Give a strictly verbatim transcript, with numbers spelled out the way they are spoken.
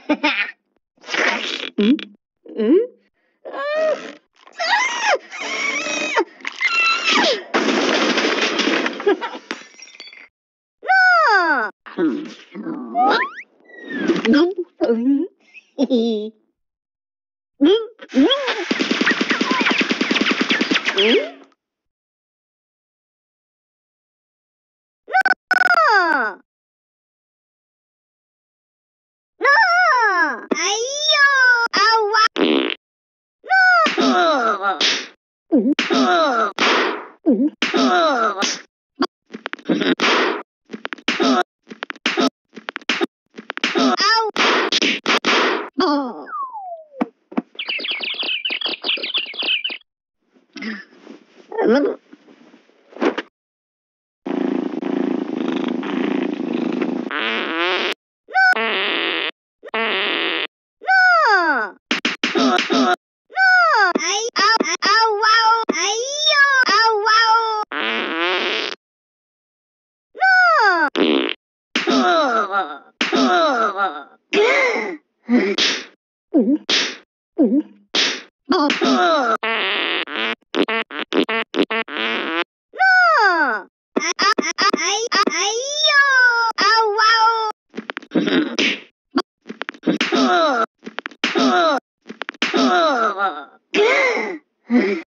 嗯嗯啊！嗯嗯嗯嘿嘿嗯嗯嗯啊！啊！哎呦！啊哇！啊！嗯啊！嗯啊！哦！嗯。啊！哎啊啊哇哦！哎呦！啊哇哦！啊！啊！嗯嗯啊！啊！哎啊啊哎啊哎呦！啊哇哦！啊！啊！啊！